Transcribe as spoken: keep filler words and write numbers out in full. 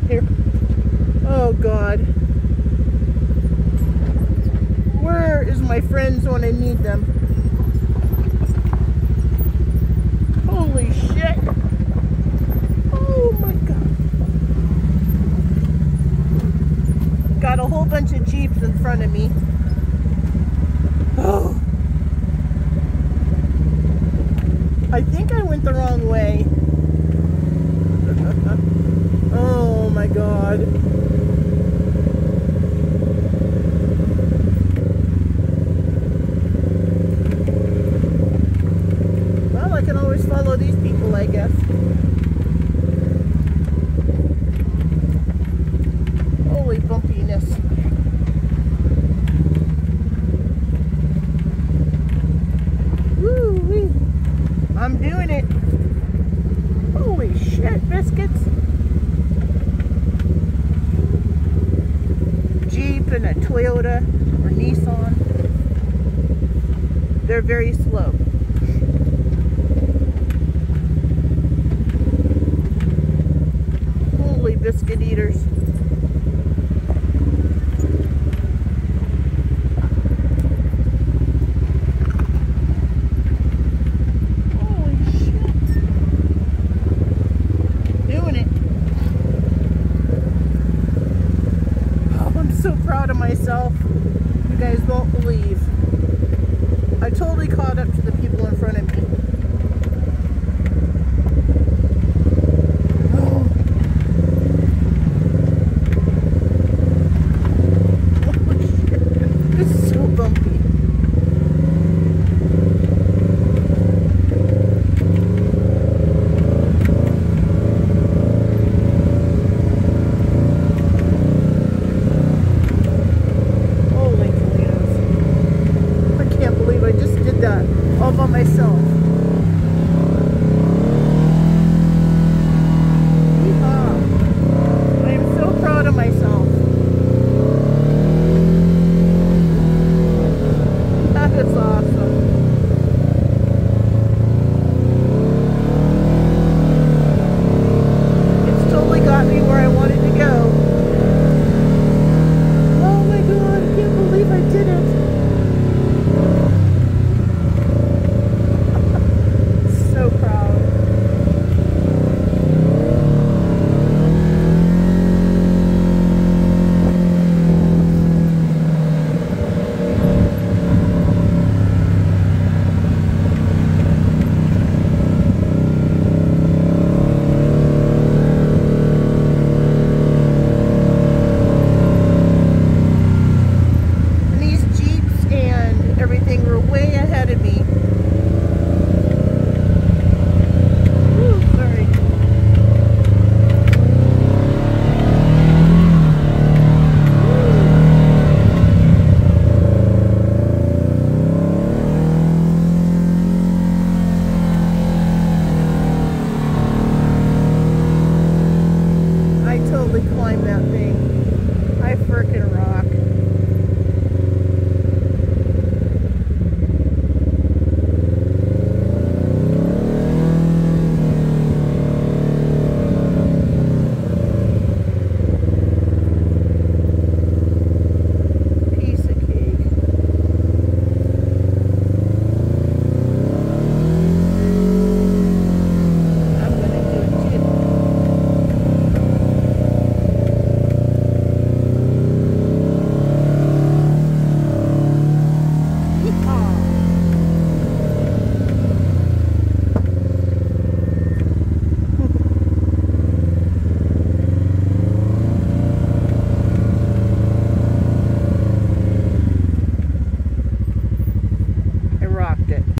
here. Oh God. Where is my friends when I need them? Holy shit. Oh my God. Got a whole bunch of Jeeps in front of me. Oh. I think I went the wrong way. Oh my God. Well, I can always follow these people, I guess. Holy bumpiness. Woo-wee. I'm doing it. Holy shit, biscuits. Jeep and a Toyota or Nissan. They're very slow. Holy biscuit eaters. Proud of myself. You guys won't believe. I totally caught up to the people in front of me. Oh. Holy shit. It's so bumpy. All by myself. Yeehaw. I am so proud of myself. That is awesome. It's totally got me where I wanted to go. Oh my God, I can't believe I did it. So proud. And these Jeeps and everything were way ahead of me. Totally climbed that thing.